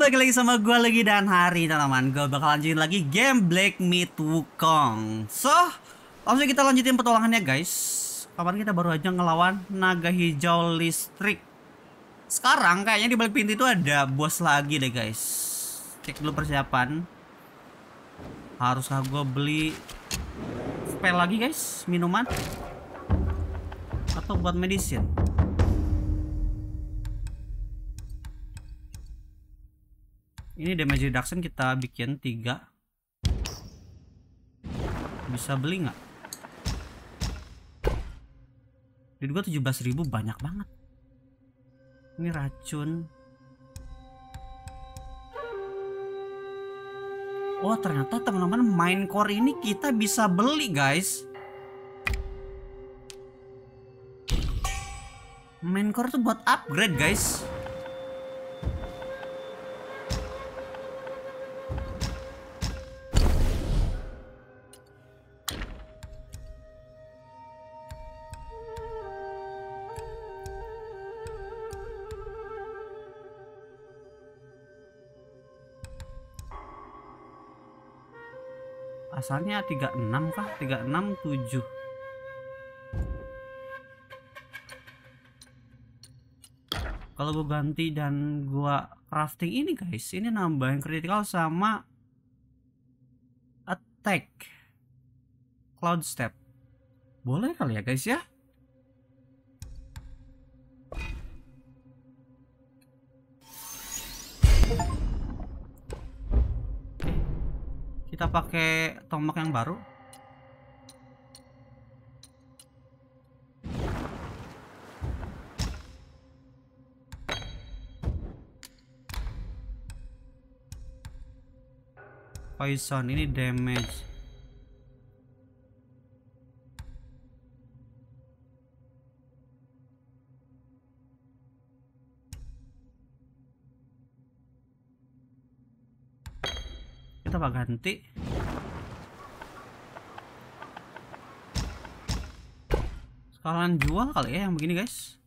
balik lagi sama gue lagi dan hari teman-teman gue bakal lanjutin lagi game Black Myth Wukong. So, langsung kita lanjutin petualangannya guys. Kemarin kita baru aja ngelawan naga hijau listrik. Sekarang kayaknya di balik pintu itu ada bos lagi deh guys. Cek dulu persiapan. Haruskah gue beli spell lagi guys, minuman atau buat medicine? Ini damage reduction kita bikin 3. Bisa beli nggak? Duit gua 17.000, banyak banget. Ini racun. Oh ternyata teman-teman mine core ini kita bisa beli guys. Mine core tuh buat upgrade guys. Asalnya 36 kah? 367. Kalau gue ganti dan gua crafting ini guys, ini nambahin critical sama attack cloud step. Boleh kali ya guys ya? Kita pakai tombak yang baru. Poison ini damage. Kita bakal ganti. Sekalian jual kali ya yang begini guys.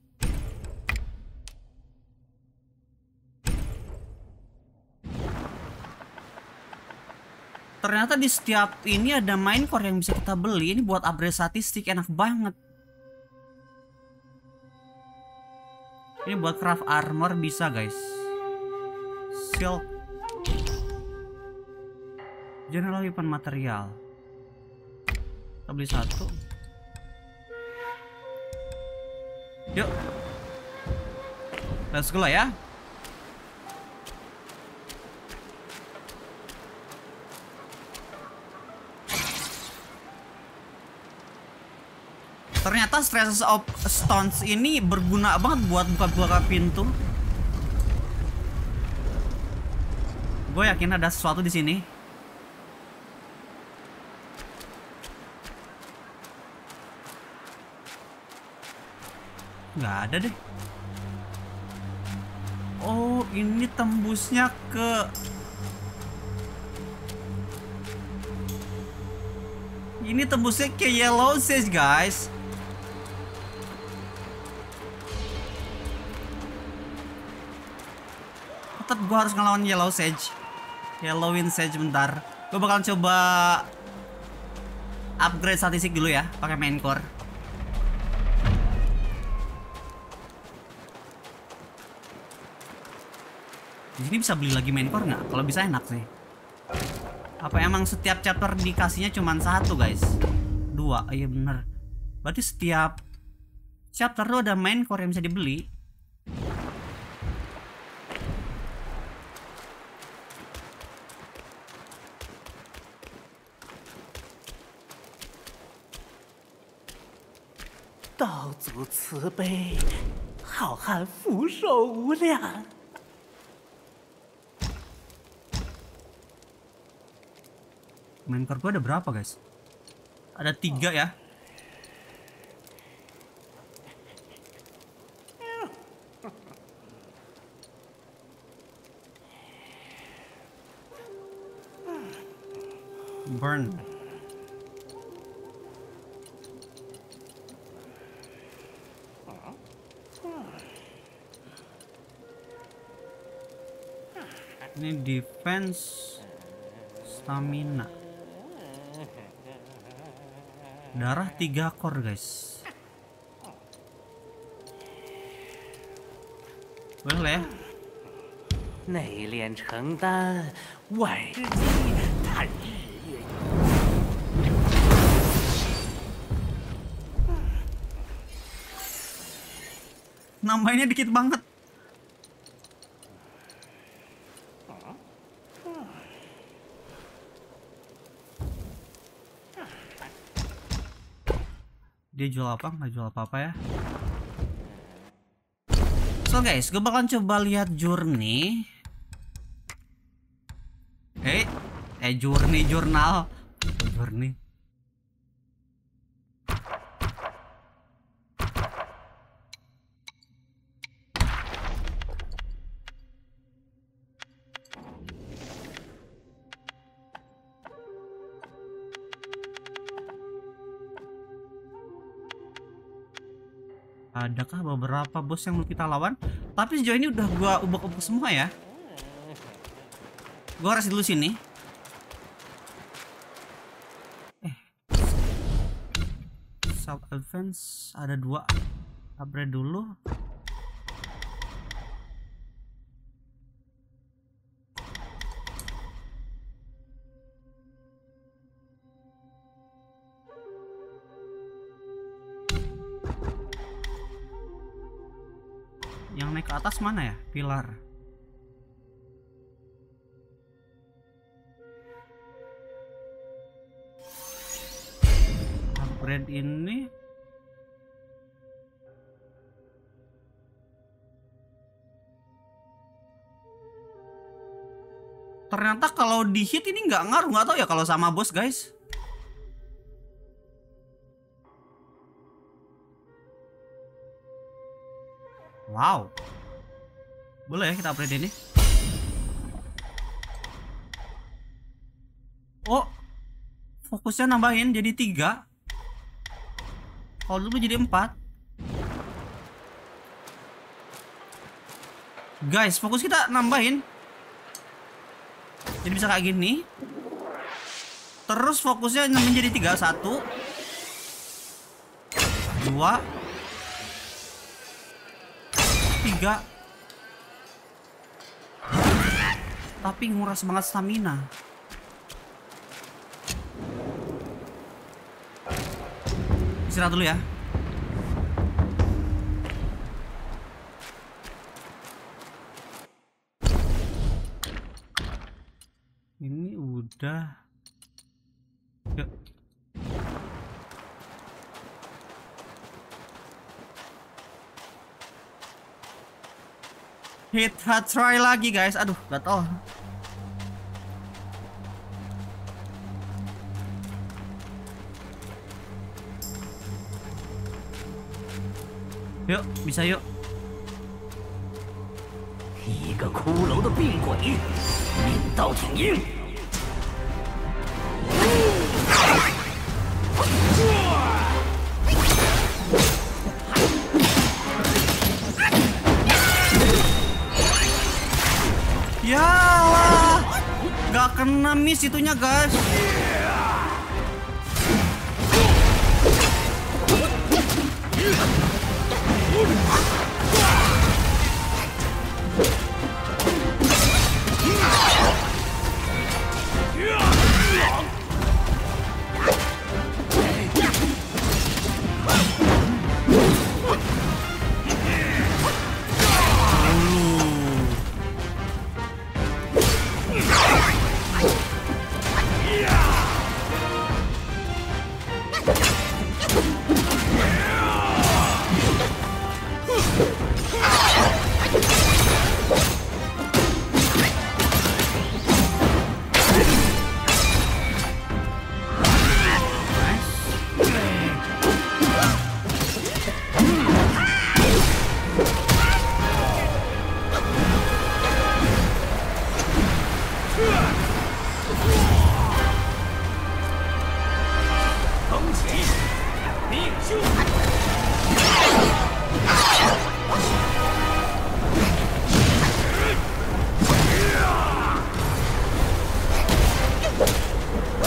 Ternyata di setiap ini ada mine core yang bisa kita beli. Ini buat upgrade statistik, enak banget. Ini buat craft armor bisa guys. Silk general weapon material. Kita beli 1. Yuk, let's go lah ya. Ternyata Stresses of Stones ini berguna banget buat buka-buka pintu. Gue yakin ada sesuatu di sini. Nggak ada deh. Oh, ini tembusnya ke Yellow Sage guys. Tetap gue harus ngelawan Yellow Sage. Yellowin Sage bentar. Gue bakal coba upgrade statistik dulu ya, pakai main core. Di sini bisa beli lagi main core nggak? Kalau bisa enak sih. Apa emang setiap chapter dikasihnya cuma 1 guys? 2, iya bener. Berarti setiap chapter tuh ada main core yang bisa dibeli. Dao族慈悲，好汉福寿无量。 Main core gue ada berapa guys? Ada 3 ya. Burn. Ini defense, stamina. Darah 3 core guys. Boleh lah ya. 内炼成丹，外日机，探日月。 Nambahinnya dikit banget. Dia jual apa? Nggak jual apa-apa ya. So guys, gue bakalan coba lihat journey. Journey jurnal. Journey. Adakah beberapa bos yang mau kita lawan? Tapi sejauh ini udah gua ubek-ubek semua ya. Gua harus dulu sini. Sub advance ada 2. Upgrade dulu. Yang naik ke atas mana ya? Pilar. Upgrade ini. Ternyata kalau di hit ini nggak ngaruh, nggak tahu ya kalau sama bos guys. Wow. Boleh ya kita upgrade ini. Oh. Fokusnya nambahin jadi 3. Kalau dulu jadi 4. Guys, fokus kita nambahin. Jadi bisa kayak gini. Terus fokusnya menjadi 3. 1 2 3. Tapi nguras banget stamina. Istirahat dulu ya. Ini udah. Yuk. Hit hard try lagi guys. Aduh, gatel. Yuk, bisa yuk. 一个骷髅的病鬼，领刀挺硬。 Ya lah, gak kena miss itunya guys.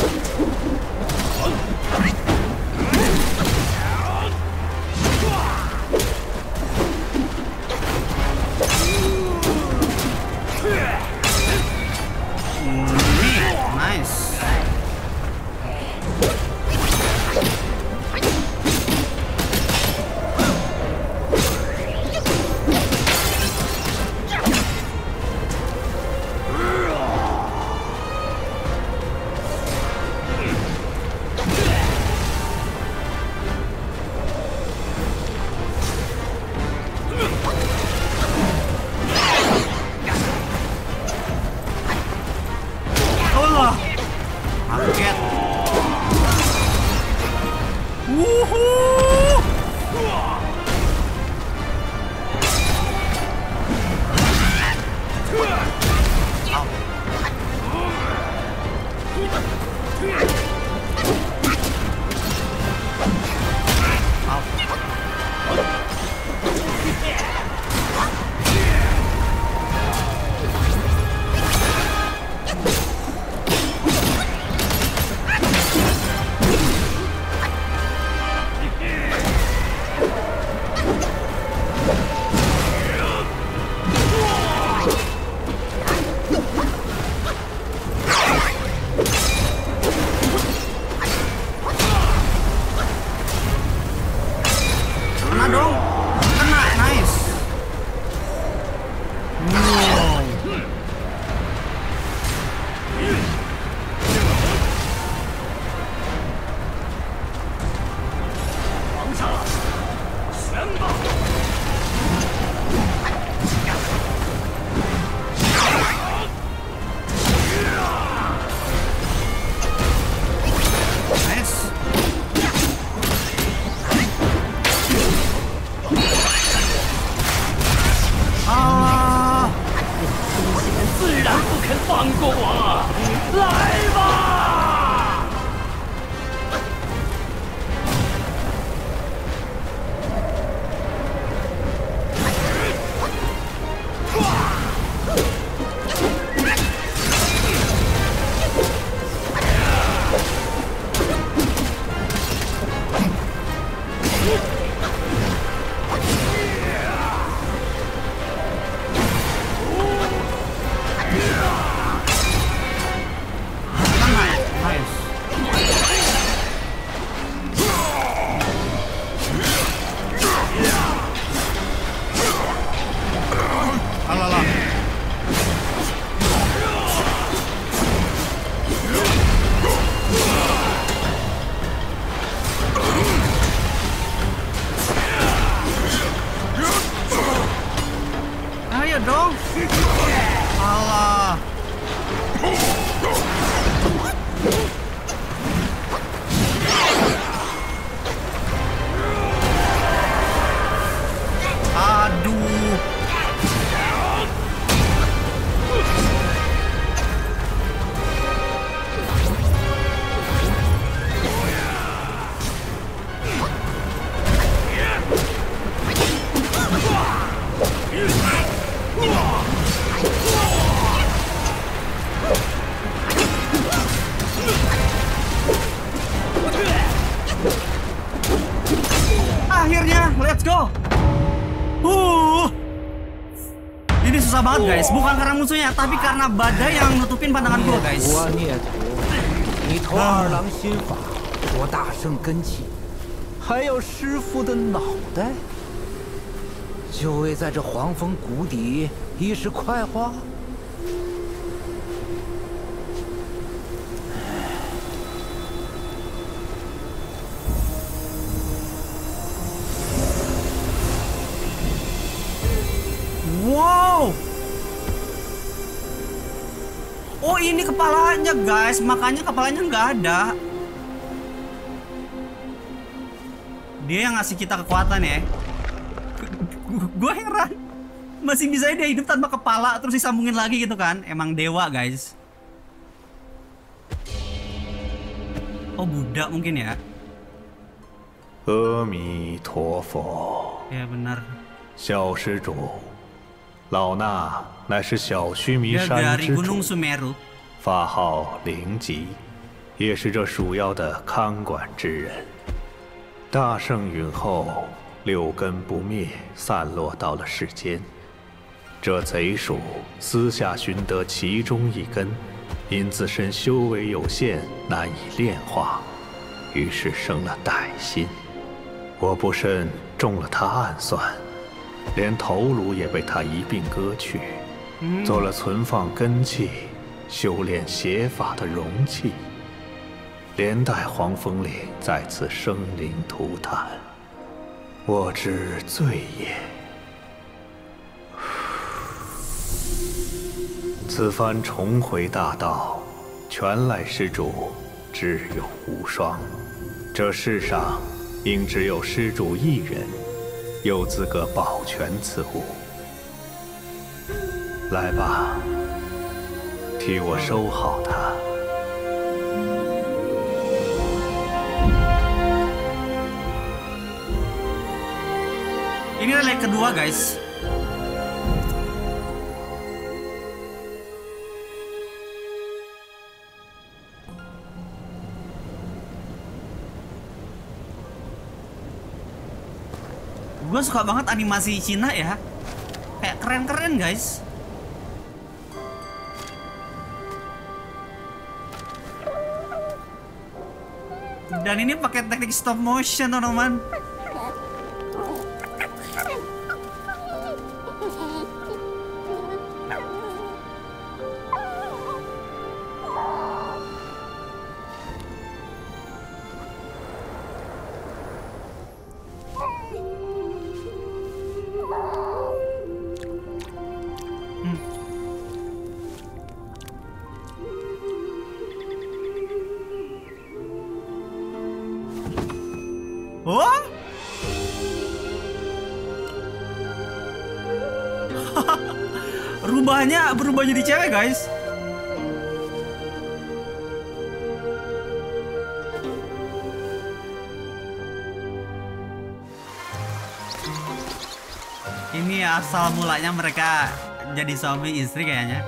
Nice. Allah, kaget. Wuhuu. Kena dong, kena, nice. Wow. Nice. Ah. 自然不肯放过我，来吧！ Alah. Ayo dong. Alah. Aduh. Akhirnya, let's go. Ini susah banget guys, bukan karena musuhnya, tapi karena badai yang nutupin pandangan gua guys. 我孽徒，你投二郎心法，我大圣根器，还要师傅的脑袋，就为在这黄风谷底一时快活。 Wow. Oh ini kepalanya guys, makanya kepalanya nggak ada. Dia yang ngasih kita kekuatan ya. Gue heran, masih bisa dia hidup tanpa kepala terus disambungin lagi gitu kan? Emang dewa guys. Oh Buddha mungkin ya? 阿弥陀佛， Ya benar. 小施主，老衲乃是小须弥 Dia 山 dari 之 Gunung 主， Sumeru. 法号灵吉， 也是这蜀妖的看管之人。大圣陨后，六根不灭，散落到了世间。这贼鼠私下寻得其中一根，因自身修为有限，难以炼化，于是生了歹心。我不慎中了他暗算，连头颅也被他一并割去，做了存放根器、修炼邪法的容器。连带黄风岭再次生灵涂炭，我之罪也。此番重回大道，全赖施主智勇无双。这世上应只有施主一人有资格保全此物。来吧，替我收好它。 Ini leg kedua guys. Gue suka banget animasi Cina ya. Kayak keren-keren guys. Dan ini pakai teknik stop motion teman-teman. Oh? Berubah jadi cewek guys. Ini asal mulanya mereka jadi suami istri kayaknya.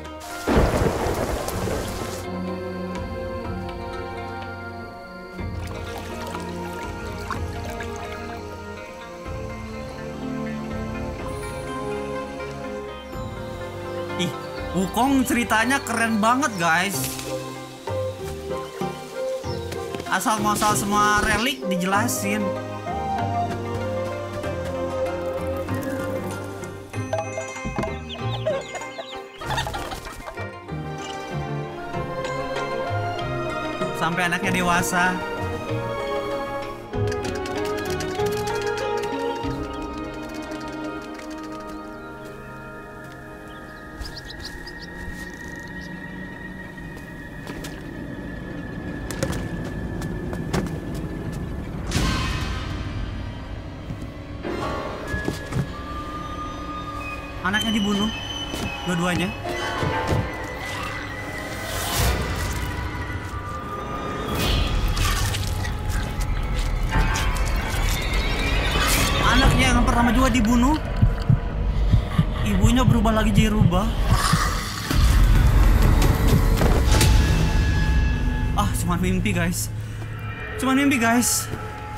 Ih, Wukong ceritanya keren banget guys. Asal muasal semua relik dijelasin. Sampai anaknya dewasa. Anaknya dibunuh, dua-duanya. Anaknya yang pertama juga dibunuh. Ibunya berubah lagi jadi rubah. Ah, cuman mimpi guys. Cuman mimpi guys.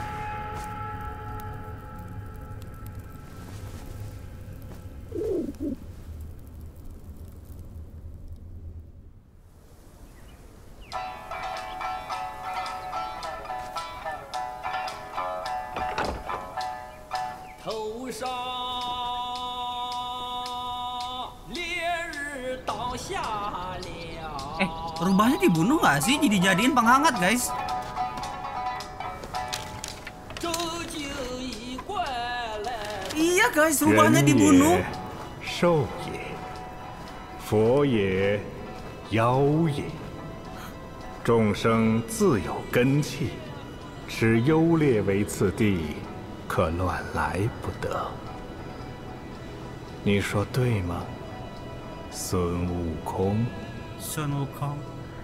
Rubahnya dibunuh nggak sih? Jadi-jadiin penghangat guys. Iya guys, rubahnya dibunuh. 兽也，佛也，妖也。众生自有根器，持优劣为次第，可乱来不得。你说对吗，孙悟空？ Sun Wukong.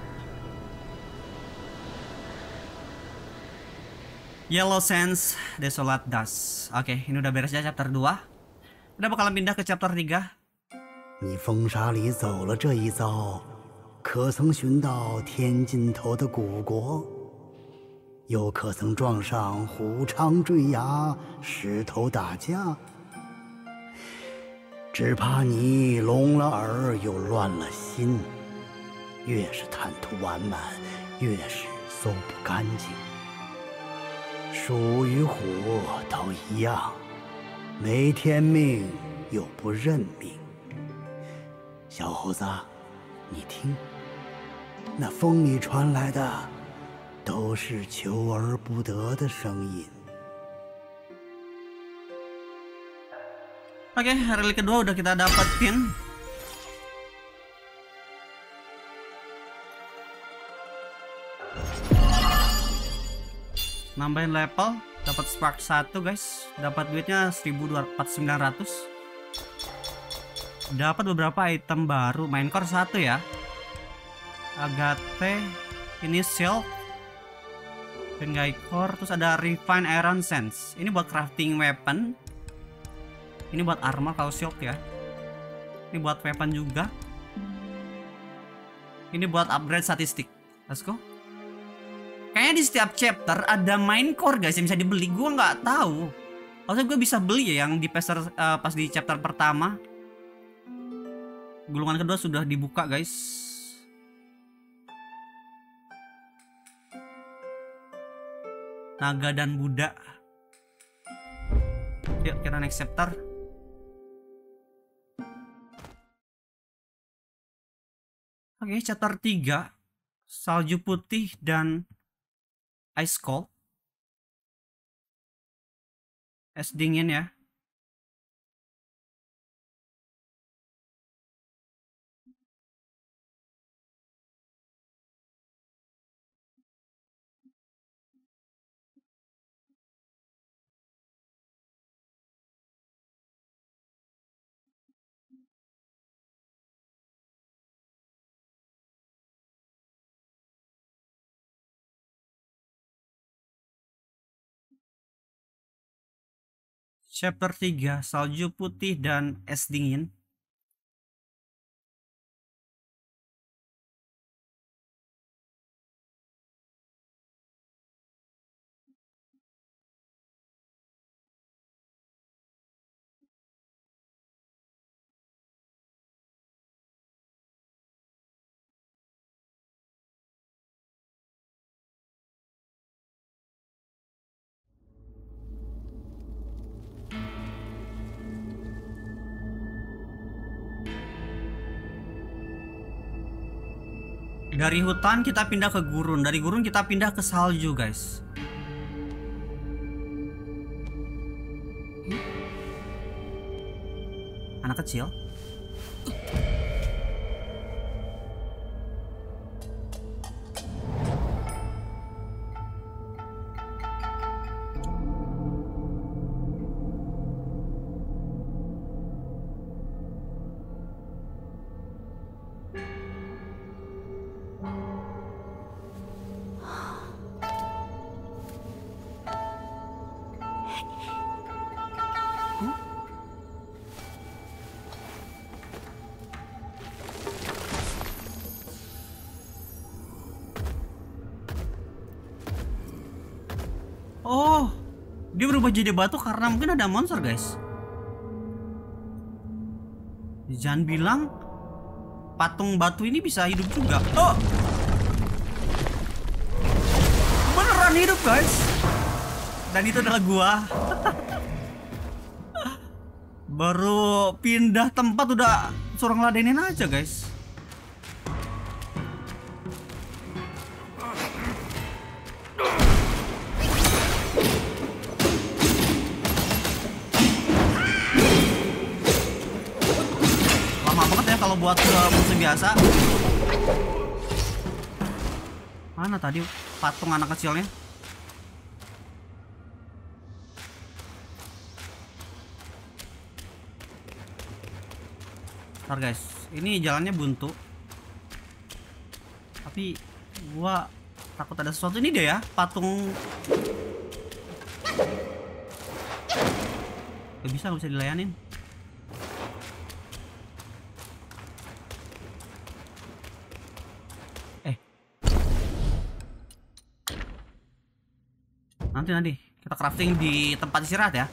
Yellow Sands, Desolate Dust. Oke, ini udah beres ya chapter 2. Udah bakalan pindah ke chapter 3. 你风沙里走了这一遭，可可曾寻到天尽头的古国？又可曾撞上虎昌坠崖、石头打架？只怕你聋了耳又乱了心，越是贪图完满，越是搜不干净。鼠与虎都一样，没天命又不认命。小猴子，你听，那风里传来的都是求而不得的声音。 Oke, relik kedua udah kita dapetin. Nambahin level, dapat spark 1 guys. Dapat duitnya 1.900. Dapat beberapa item baru, main core 1 ya. Agate, ini silk, Pengai core, terus ada refine iron sense. Ini buat crafting weapon. Ini buat armor kalau silk ya. Ini buat weapon juga. Ini buat upgrade statistik. Let's go. Kayaknya di setiap chapter ada main core guys yang bisa dibeli. Gue nggak tahu. Harusnya gue bisa beli ya yang di pas di chapter pertama. Gulungan kedua sudah dibuka guys. Naga dan Buddha. Yuk kita next chapter. Oke, chapter 3. Salju putih dan ice cold. Es dingin ya. Chapter 3, salju putih dan es dingin. Dari hutan kita pindah ke gurun, dari gurun kita pindah ke salju, guys. Anak kecil. Oh, dia berubah jadi batu karena mungkin ada monster, guys. Jangan bilang patung batu ini bisa hidup juga. Oh, beneran hidup, guys. Dan itu adalah gua. Baru pindah tempat udah suruh ngeladenin aja, guys. Kalau buat musuh biasa. Mana tadi patung anak kecilnya? Ntar guys, ini jalannya buntu. Tapi gua takut ada sesuatu. Ini deh ya, patung. Gak bisa dilayanin. Nanti kita crafting di tempat istirahat ya.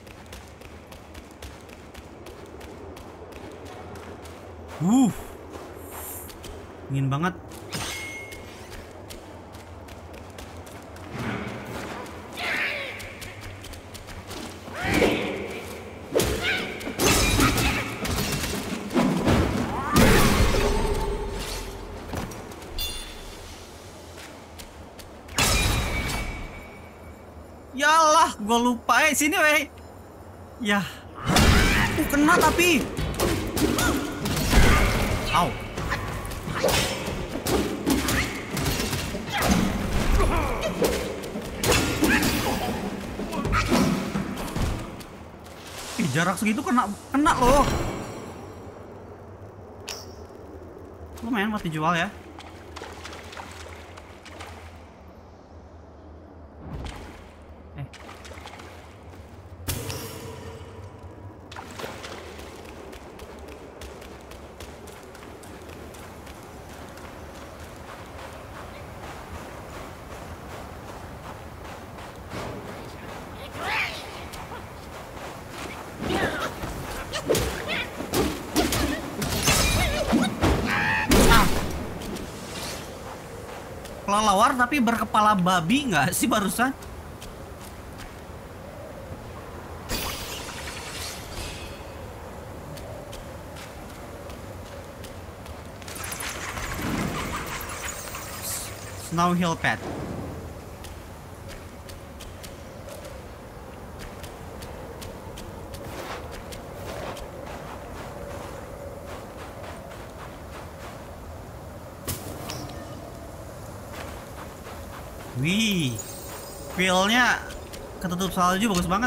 Dingin banget. Yalah, gue lupa. Sini weh. Ya. Kena tapi. Au. Jarak segitu kena loh. Lumayan buat dijual ya. Kelelawar tapi berkepala babi nggak sih barusan? Snow Hill Pet. Wih, feel-nya ketutup salju bagus banget.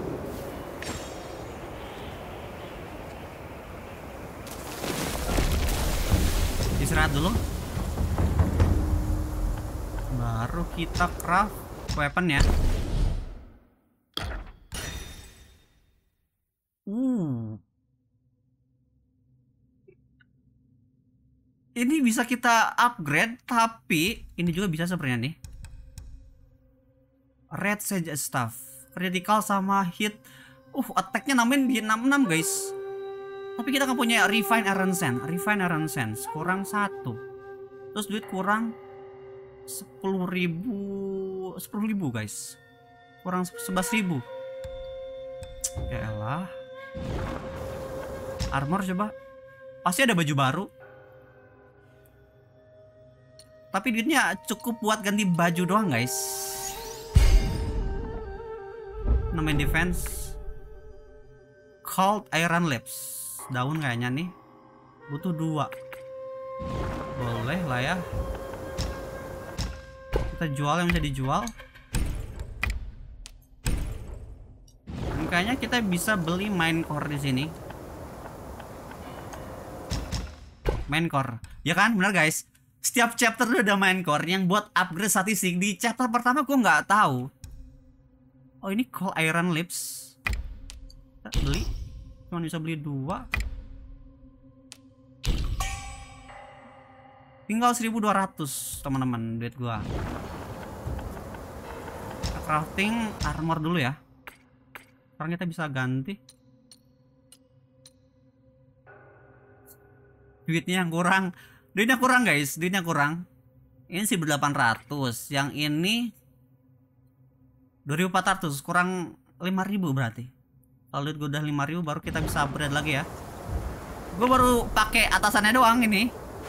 Istirahat dulu. Baru kita craft weapon ya. Ini bisa kita upgrade, tapi ini juga bisa sebenarnya nih. Red Sage Staff, critical sama hit. Attack-nya namain di 66 guys. Tapi kita kan punya Refine Iron Sand. Refine Iron Sand kurang 1. Terus duit kurang 10.000 guys. Kurang 11.000. Ya elah. Armor coba. Pasti ada baju baru. Tapi duitnya cukup buat ganti baju doang guys. Main defense Cold Iron Lips. Daun kayaknya nih. Butuh 2. Boleh lah ya. Kita jual yang bisa dijual. Dan kayaknya kita bisa beli mine core di sini. Mine core. Ya kan? Benar guys. Setiap chapter udah ada mine core yang buat upgrade statistik. Di chapter pertama gue nggak tahu. Oh ini Cold Iron Lips. Kita beli. Cuma bisa beli 2. Tinggal 1.200 teman-teman duit gua. Kita crafting armor dulu ya. Sekarang kita bisa ganti. Duitnya yang kurang. Duitnya kurang guys. Duitnya kurang. Ini 1.800. Yang ini 2.400, kurang 5.000 berarti. Kalau duit gue udah 5.000 baru kita bisa upgrade lagi ya. Gue baru pakai atasannya doang ini.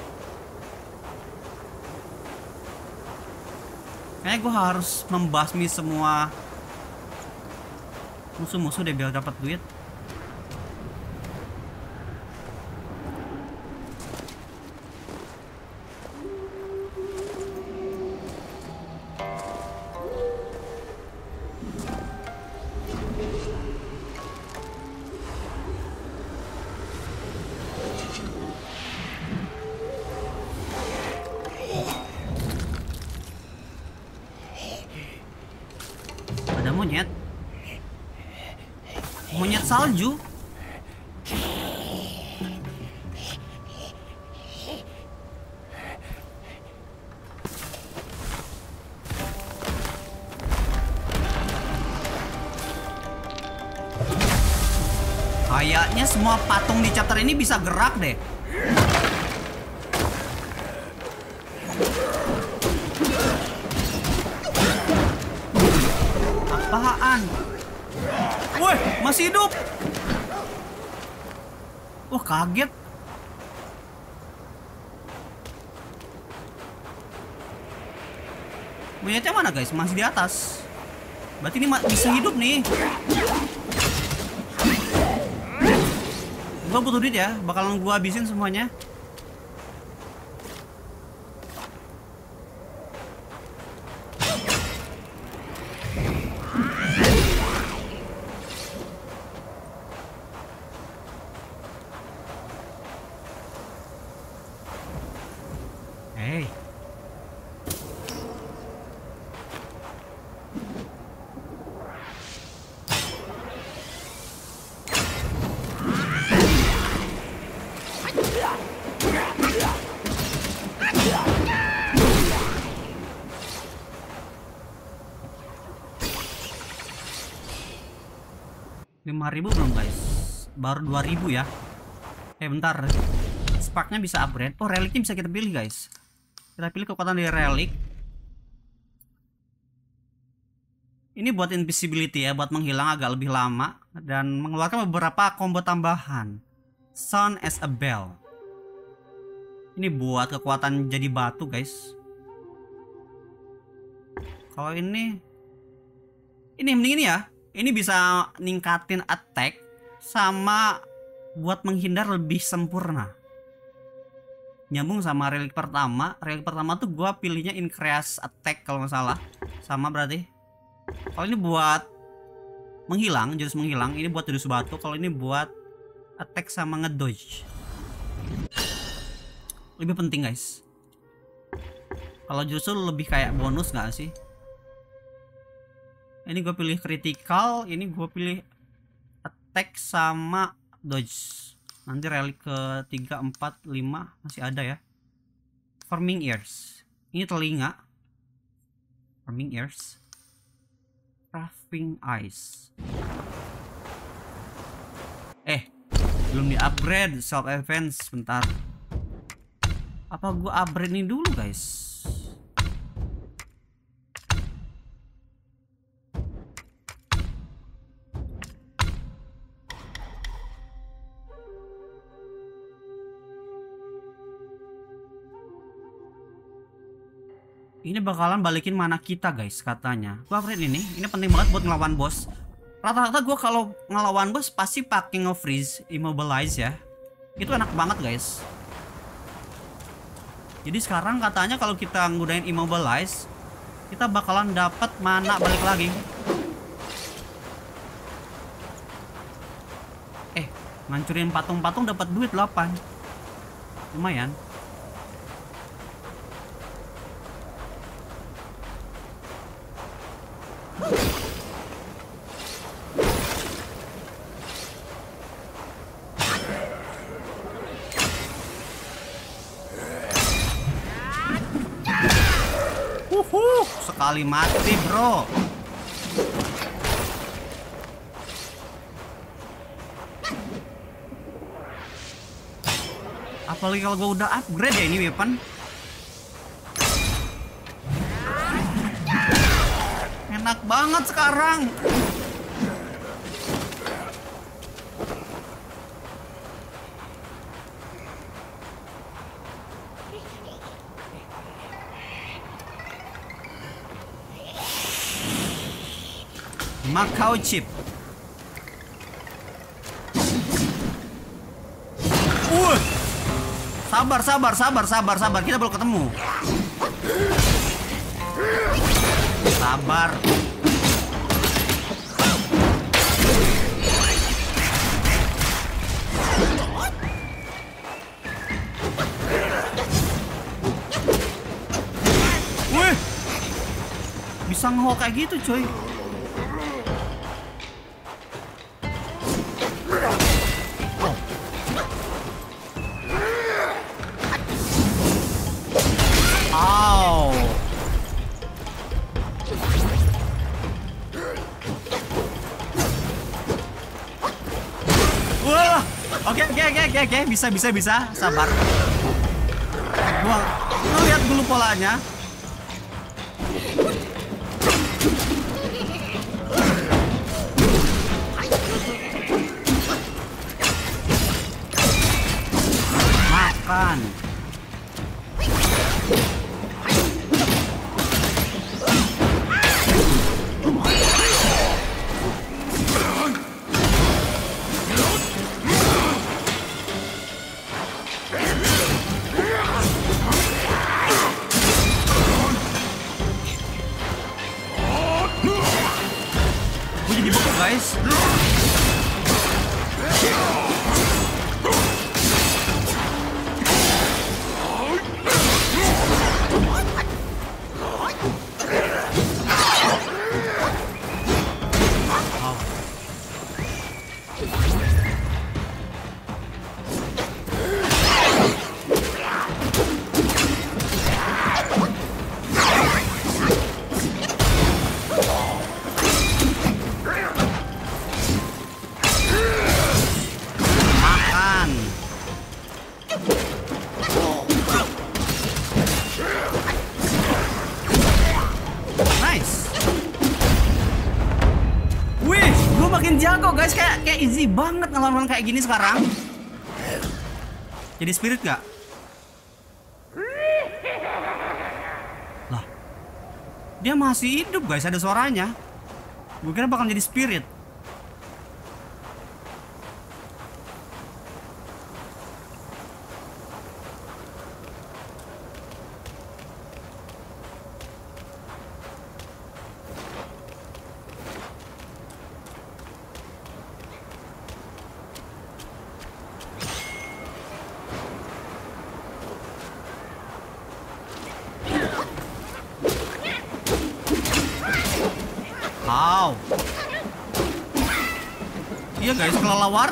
Kayaknya gue harus membasmi semua musuh-musuh deh biar dapat duit. Monyet salju. Kayaknya semua patung di chapter ini bisa gerak deh. Apaan? Woi, masih hidup. Wah, kaget. Monyetnya mana guys? Masih di atas. Berarti ini bisa hidup nih. Gua butuh duit ya. Bakalan gua habisin semuanya. Hey. Ribu belum guys, baru 2000 ya. Bentar, sparknya bisa upgrade. Oh, reliknya bisa kita pilih guys. Kita pilih kekuatan dari relik. Ini buat invisibility ya, buat menghilang agak lebih lama dan mengeluarkan beberapa combo tambahan. Sound as a bell. Ini buat kekuatan jadi batu guys. Kalau ini mending ini ya. Ini bisa ningkatin attack sama buat menghindar lebih sempurna. Nyambung sama relik pertama. Relik pertama tuh gua pilihnya increase attack kalau nggak salah. Sama berarti. Kalau ini buat menghilang, jurus menghilang. Ini buat jurus batu. Kalau ini buat attack sama ngedodge. Lebih penting guys. Kalau jurus lebih kayak bonus nggak sih? Ini gue pilih critical, ini gue pilih attack sama dodge. Nanti relik ke 3, 4, 5 masih ada ya. Farming ears. Ini telinga. Farming ears. Crafting eyes. Belum di upgrade self advance. Bentar. Apa gue upgrade ini dulu guys? Ini bakalan balikin mana kita guys katanya. Gua upgrade ini penting banget buat ngelawan bos. Rata-rata gue kalau ngelawan bos pasti pakai nge-freeze, immobilize ya. Itu enak banget guys. Jadi sekarang katanya kalau kita ngudain immobilize, kita bakalan dapat mana balik lagi. Ngancurin patung-patung dapat duit 8. Lumayan. Sekali mati bro. Apalagi kalau gue udah upgrade ya ini weapon. Enak banget sekarang. Macau chip. Sabar. Kita belum ketemu. Sabar. Wih. Bisa ngeho kayak gitu, coy. Oke. Bisa. Sabar. Gua lihat dulu polanya. Makan. Gue jadi beku guys. Makan. Nice. Wih, gue makin jago guys, kayak easy banget ngelawan kayak gini sekarang. Jadi spirit gak? Lah, dia masih hidup guys, ada suaranya. Gue kira bakal jadi spirit. Wow. Iya guys, kelelawar.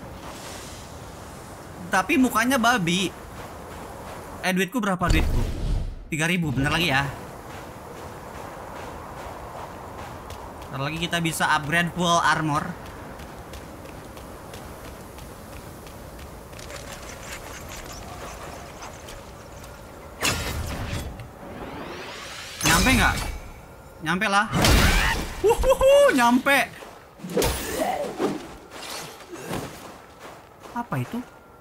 Tapi mukanya babi. Duitku berapa duitku? 3.000, bener lagi ya. Bentar lagi kita bisa upgrade full armor. Nyampe nggak? Nyampe lah. Nyampe. Apa itu?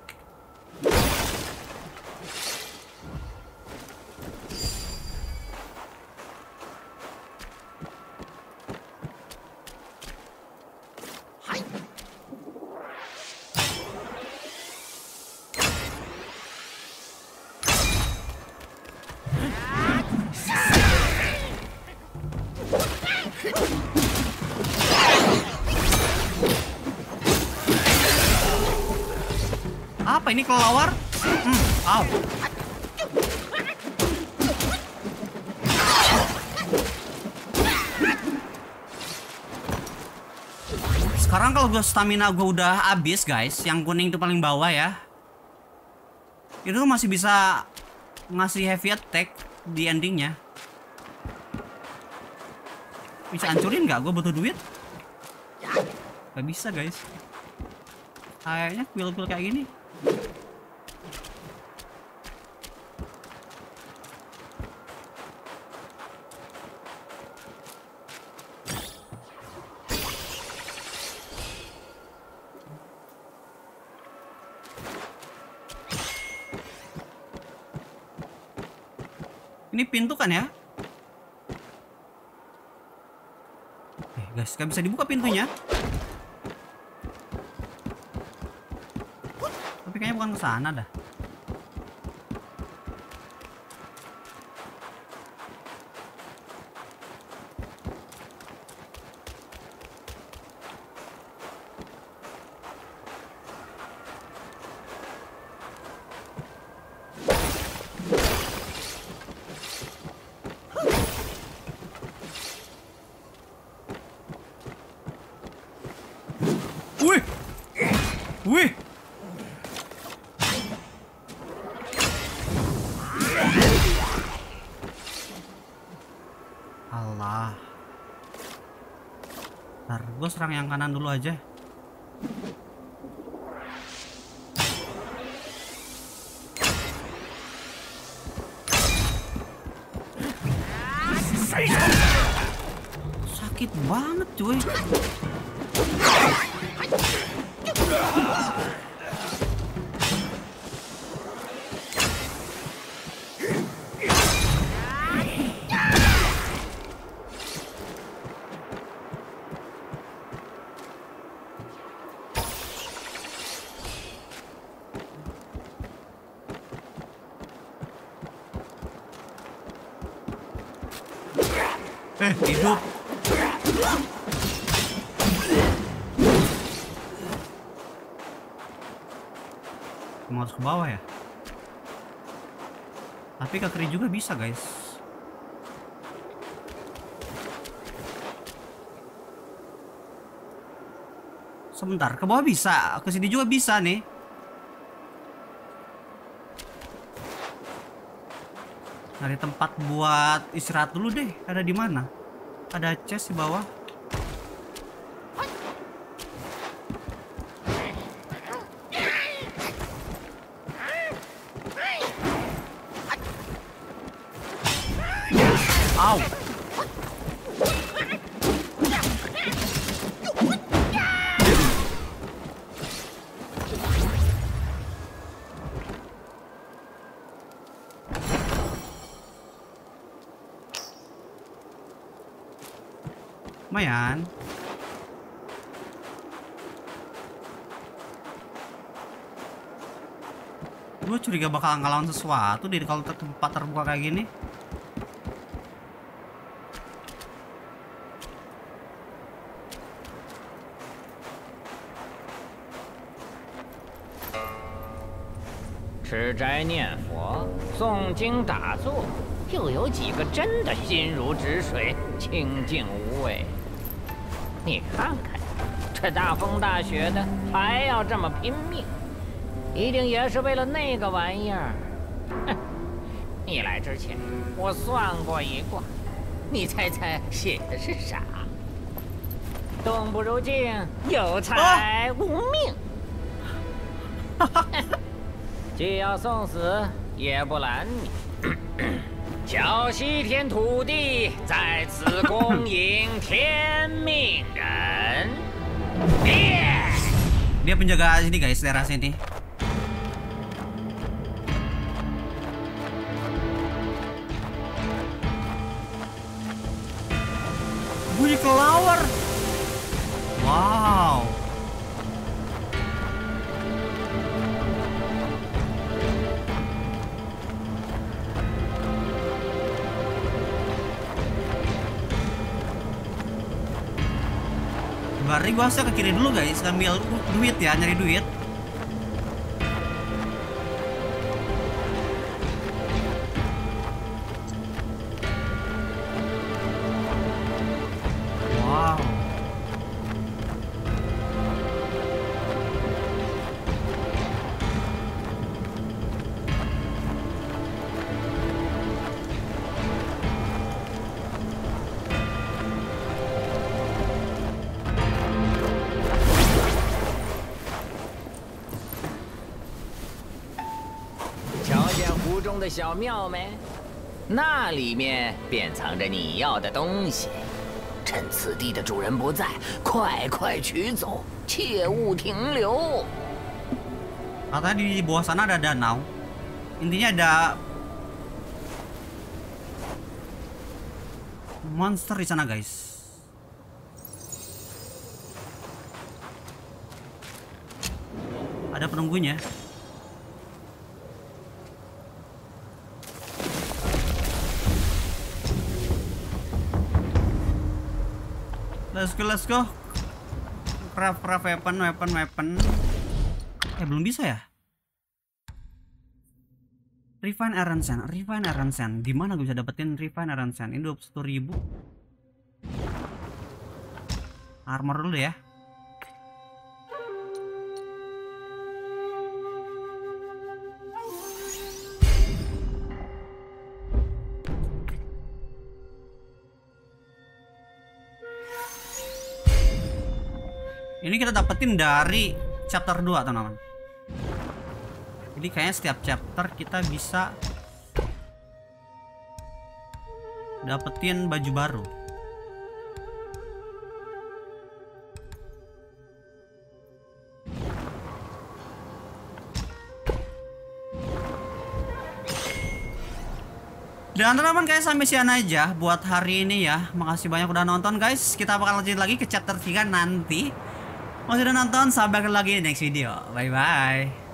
Apa ini kelelawar? Au. Sekarang kalau gue stamina gue udah habis guys, yang kuning itu paling bawah ya. Itu masih bisa ngasih heavy attack di endingnya. Bisa hancurin nggak? Gue butuh duit. Gak bisa guys. Kayaknya kuil-kuil kayak gini. Ini pintu kan ya? Guys, gak bisa dibuka pintunya. Tapi kayaknya bukan ke sana dah. Wih. Allah. Ntar gue serang yang kanan dulu aja. Sakit banget cuy. Hidup. Mau harus ke bawah ya? Tapi ke kiri juga bisa guys. Sebentar, ke bawah bisa, ke sini juga bisa nih. Cari tempat buat istirahat dulu deh. Ada di mana? Ada chest di bawah. Au. Lumayan. Gue curiga bakal ngelawan sesuatu deh kalau tempat terbuka kayak gini. 吃斋念佛、诵经打坐，又有几个真的心如止水、清净无为？你看看，这大风大雪的，还要这么拼命，一定也是为了那个玩意儿。哼！你来之前，我算过一卦，你猜猜写的是啥？动不如静，有财无命。既要送死，也不拦你。叫西天土地在此恭迎天命人。 Dia penjaga sini guys, daerah sini. Bunyi kelawar. Wow. Berarti gua harusnya ke kiri dulu guys, ngambil duit ya, nyari duit. Wow. 湖中的小庙没？那里面便藏着你要的东西。趁此地的主人不在，快快取走，切勿停留。 Katanya di bawah sana ada danau. Intinya ada monster di sana guys. Ada penunggunya. Let's go. Craft weapon. Belum bisa ya? Refine Iron Sand. Di mana gue bisa dapetin Refine Iron Sand? Ini 21.000. Armor dulu ya. Ini kita dapetin dari chapter 2 teman-teman. Jadi kayaknya setiap chapter kita bisa dapetin baju baru. Dan teman-teman guys, sampai sekian aja buat hari ini ya. Makasih banyak udah nonton guys. Kita bakal lanjut lagi ke chapter 3 nanti. Masih udah nonton, sampai lagi di next video. Bye bye.